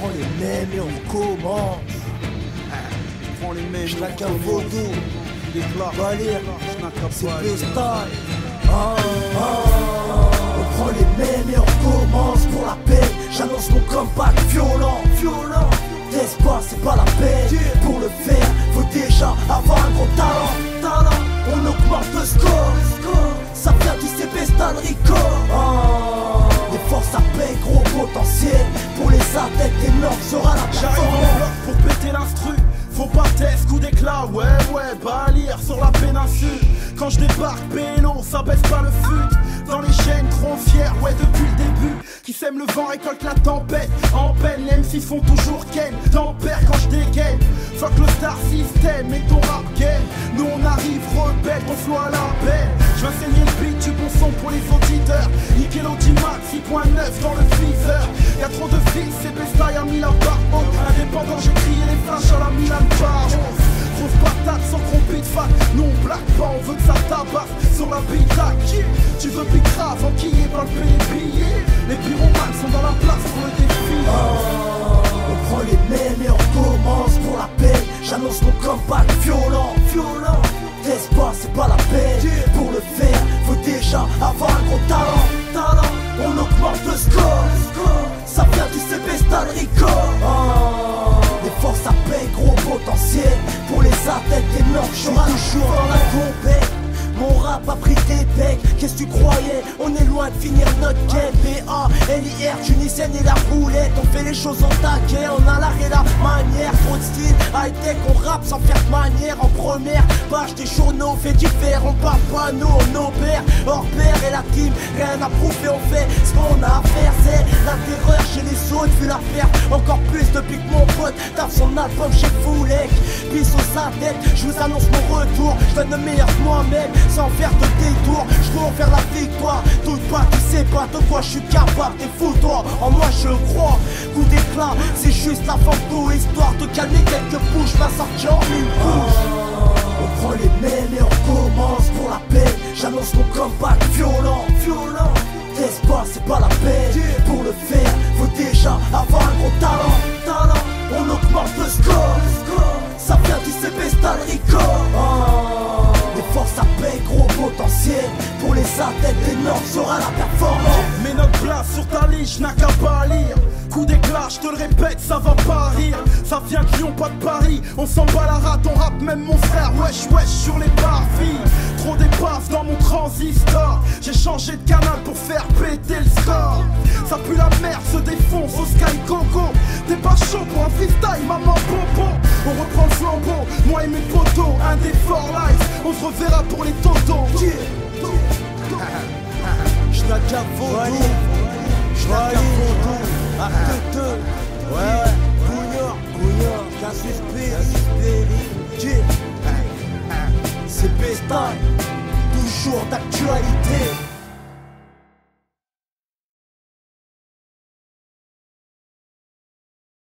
prend les mêmes et on commence. Prends les mêmes, J'naque un vaudou, Valir, c'est P-Style. On prend les mêmes et on commence pour la paix. J'annonce mon comeback violent. N'est-ce pas, c'est pas la peine. Pour le faire, faut déjà avoir un gros talent. On augmente le score. Ça vient du CP Style Record. Les forces à paix, gros potentiel. Pour les athlètes énormes sera la J'arrive en performance. bloc pour péter l'instru. Faut pas test, coup d'éclat, ouais, Balir sur la péninsule. Quand je débarque, pélo, ça baisse pas le fut. Dans les chaînes, trop fier, ouais, depuis le début. Qui sème le vent, récolte la tempête. En peine, les M6 font toujours ken. Tempère quand je dégaine. Fuck le star system et ton rap game. Nous on arrive, rebelle, ton flow à la belle. Je vais saigner le beat, du bon son pour les auditeurs. Nickel Audimax, 6.9 dans le viseur. Y'a trop de fils, c'est P-Style a mis la barre haute. Indépendant, j'ai crié les flashs à la Milan Bar. Grosse patate sans tromper de fac. Nous on blague pas, on veut que ça tabasse sur la bitac. Tu veux pique grave, enquillé, pas le payer billets. Les pyromanes sont dans la place pour le défi. On prend les mêmes et on commence pour la paix. J'annonce mon comeback violent. N'est-ce pas, c'est pas la peine. Pour le faire, faut déjà avoir un gros talent. On augmente le score. Ça vient du CP Style Record. Les forces à paix, gros potentiel. Pour les athlètes énormes, j'aurai toujours dans la compète. Mon rap a pris des becs, qu'est-ce que tu croyais? On est loin de finir notre game. B-A-L-I-R, tunisienne et la roulette. On fait les choses en taquet, on a l'art et la manière. Trop de style, high-tech, on rappe sans faire de manière. En première page des journaux, fait divers. On parle pas nous, on opère. Hors pair et la team, rien à prouver, on fait ce qu'on a à faire. C'est la terreur chez les autres, vu la perte. Encore plus depuis que mon pote tape son album chez Foulek. Pisse aux adeptes, je vous annonce mon retour. Je donne le meilleur de moi-même sans faire de détour, je cours vers la victoire. Doute pas, tu sais pas de quoi je suis capable. T'es fou toi, en moi je crois. Coup d'éclat, c'est juste la fin de tout. Histoire de calmer quelques bouches, ma sortie en une couche. On prend les mêmes et on commence pour la paix. J'annonce mon comeback violent. N'est-ce pas, c'est pas la peine. Pour le faire, faut déjà avoir un gros talent. On augmente le score. Ça vient du CP Style Record. Les forces à paix, gros potentiel. Pour les athlètes énormes sera la performance. Mets notre place sur ta liste, n'a qu'à pas lire. Coup d'éclat, je te le répète, ça va pas rire. Ça vient de Lyon, pas de Paris. On s'en bat la rate, on rappe même mon frère. Wesh sur les parvis. Trop d'épaves dans mon transistor. J'ai changé de canal pour faire péter le score. Ça pue la merde, se défonce au Sky Coco. T'es pas chaud pour un freestyle, maman popo. On reprend le flambeau, moi et mes potos. Un des for life, on se reverra pour les totos. J'naque un vaudou. Acte 2. Couillard, Casus Belli. C'est P-Style, toujours d'actualité.